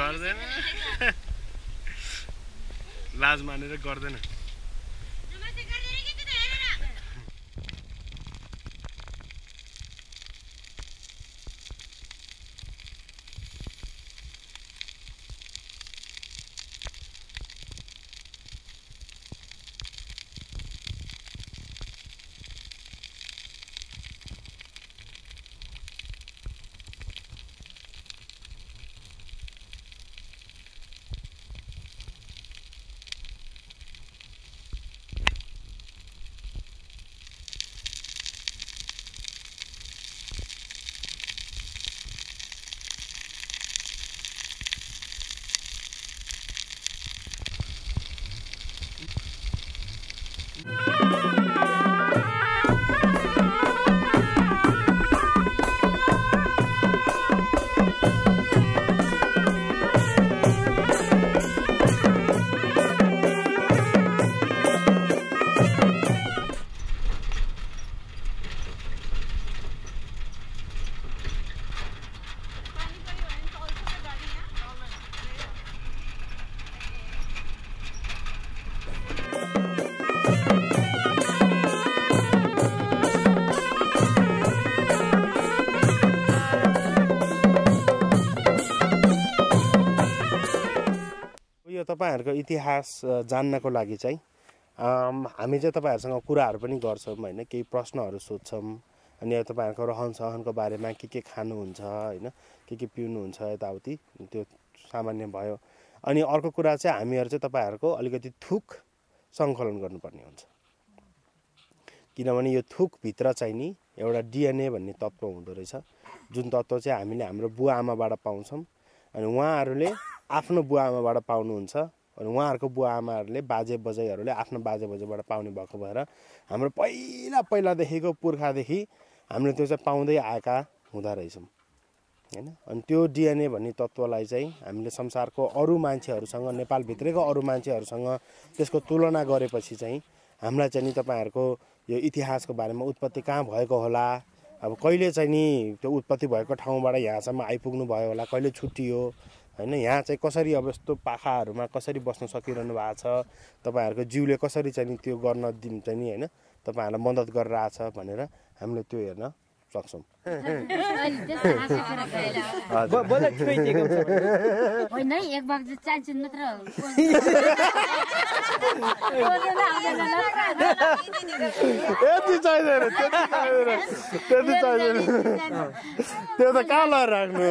गर्दैन लाज मानेर गर्दैन तपाईहरुको इतिहास जान्नको लागि चाहिँ हामी चाहिँ तपाईहरुसँग कुराहरु पनि गर्छौं हैन केही प्रश्नहरु सोध्छौं अनि तपाईहरुको रहनसहनको बारेमा के खानुहुन्छ हैन के पिउनुहुन्छ यताउति त्यो सामान्य भयो अनि अर्को कुरा चाहिँ हामीहरु चाहिँ तपाईहरुको अलिकति थुक संकलन गर्नुपर्ने हुन्छ किनभने यो थुक भित्र चाहिँ नि एउटा डीएनए भन्ने तत्व हुँदो रहेछ जुन तत्व चाहिँ हामीले हाम्रो बुवा आमाबाट पाउँछौं अनि उहाँहरुले आफ्नो बुवा आमाबाट पाउनुहुन्छ अनि उहाँहरुको बुवा आमाहरुले बाजे बजैहरुले आफ्नो बाजे बजैबाट पाउने भएको भएर हाम्रो पहिलादेखिको पुर्खादेखि हामीले त्यो चाहिँ पाउँदै आएका हुँदा रहेछौं हैन अनि त्यो डीएनए भन्ने तत्वलाई चाहिँ हामीले संसारको अरु मान्छेहरुसँग नेपाल भित्रैको अरु मान्छेहरुसँग त्यसको तुलना गरेपछि चाहिँ हामीलाई चाहिँ नि तपाईहरुको यो इतिहासको बारेमा उत्पत्ति कहाँ भएको होला अब कहिले चाहिँ नि त्यो उत्पत्ति भएको ठाउँबाट यहाँसम्म आइपुग्नु भयो होला कहिले छुट्टियो हैन यहाँ चाहिँ कसरी अब यस्तो पाखाहरुमा कसरी बस्न सकिरहनु भएको छ तपाईहरुको जीवले कसरी चाहिँ नि त्यो गर्न दिन चाहिँ नि हैन तपाईहरुलाई मद्दत गरिरहेछ भनेर हामीले त्यो हेर्न सक्छौं होइन एक बाग चाहिँ मात्र यति चाहिदैन त्यो त काला राख्नु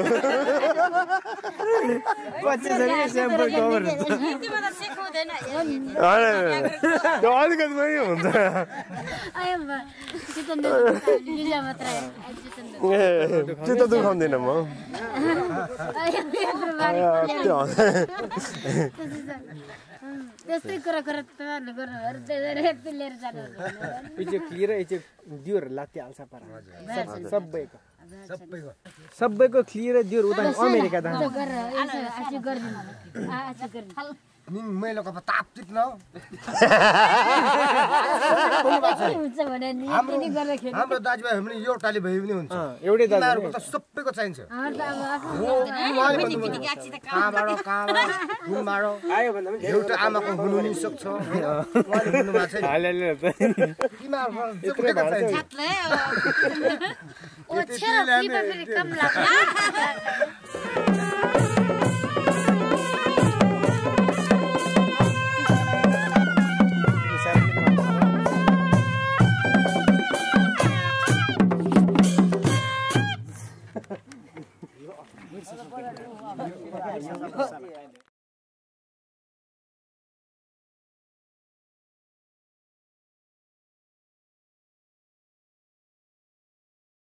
त्यो अलिकति पनि हुन्छ चित्त दुखाउँदिन म त्यस्तै कुरा तपाईँहरूले गर्नु लिएर जानु क्लियर दियोर लात्ती हाल्छ पारा सबैको क्लियर दियोर उता अमेरिका दा निन मैले कप ताप टिप्न हाम्रो दाजुभाइ पनि एउटाले भए पनि हुन्छ एउटै दाजुहरुको त सबैको चाहिन्छ आयो भन्दा पनि एउटा आमाको हुनु नि सक्छ उहाँले भन्नु भएको छ हालेले ओ छेरा फेरि कम लाग्ला